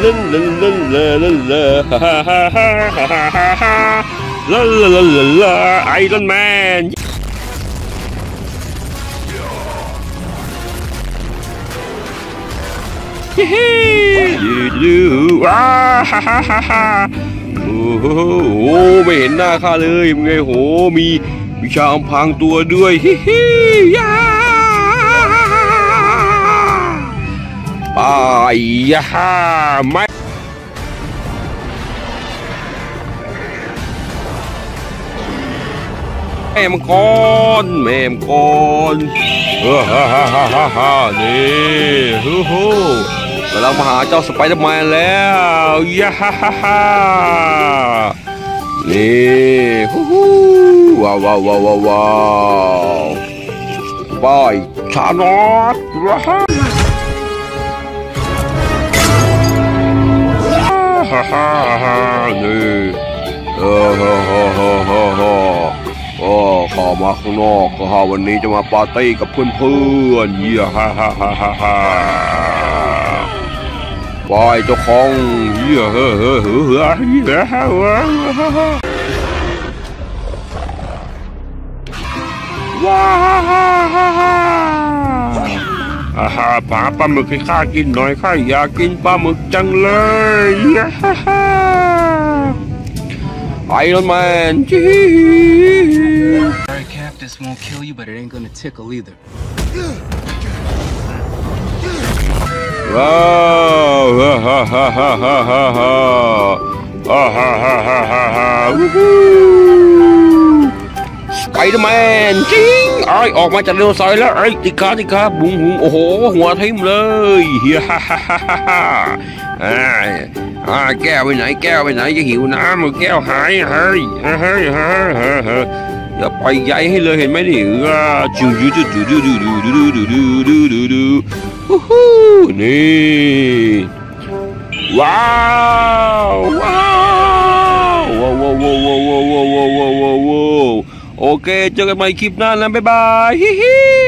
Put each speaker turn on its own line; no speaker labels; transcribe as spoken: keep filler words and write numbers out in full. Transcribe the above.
ลาลาลาลาลาลาฮ่าฮ่าฮ่าฮ่าฮ่าฮ่าฮ่าลาลาลาลาลาไอรอนแมนเฮ้ยูดูว้าฮ่าฮ่าฮ่าฮ่าโอ้โหไม่เห็นหน้าข้าเลยมึงไงโหมีวิชาอำพรางตัวด้วยฮิฮิยาไปยาไม่แม่มก่อนแม่มก่อนเออฮ่าฮ่าฮ่าฮ่าฮ่านี่ฮู้ฮู้กำลังมาหาเจ้าสไปเดอร์แมนแล้วยาฮ่าฮ่าฮ่านี่ฮู้ฮู้ว้าวว้าวว้าวว้าวไปชาโนอตว้าฮ่าฮ่าฮ่านี่เออฮ่าฮ่าฮ่าฮ่าฮ่าโอ้ข้ามาข้างนอกก็ฮาวันนี้จะมาปาร์ตี้กับเพื่อนๆยี่ฮ่าฮ่าฮ่าฮ่าฮ่าไปเจ้าของยี่เฮ้อเฮ้อเฮ้อเฮ้อยี่ฮ่าฮ่าฮ่าว้าฮ่าฮ่าฮ่าอาหารปลาปลาหมึกให้ข้ากินหน่อยข้าอยากกินปลาหมึกจังเลยยี่ฮ่าฮ่าIron Man.
Sorry, Cap, this won't kill you, but it ain't gonna tickle either.
Wow! Ha ha ha ha ha ha ha! Ha ha ha ha ha ha! Woohoo! Spider-Man จริงไอออกมาจากเรือสายแล้วไอ้ติกาติกาบุ้งบุ้งโอ้โหหัวทิ่มเลยฮ่าฮ่าฮ่าฮ่าฮ่าอ่าแก้วไปไหนแก้วไปไหนจะหิวน้ำแก้วหายเฮ้ยเฮ้ยเฮ้ยเฮ้ยอย่าปล่อยใหญ่ให้เลยเห็นไหมนี่จูจูจูจูจูจูจูจูจูจูจูจูจูฮู้ฮู้นี่ว้าวว้าวว้าวว้าวว้าวว้าวว้าวว้าวว้าวโอเคเจอกันใหม่คลิปหน้าแล้วบ๊ายบายฮิฮิ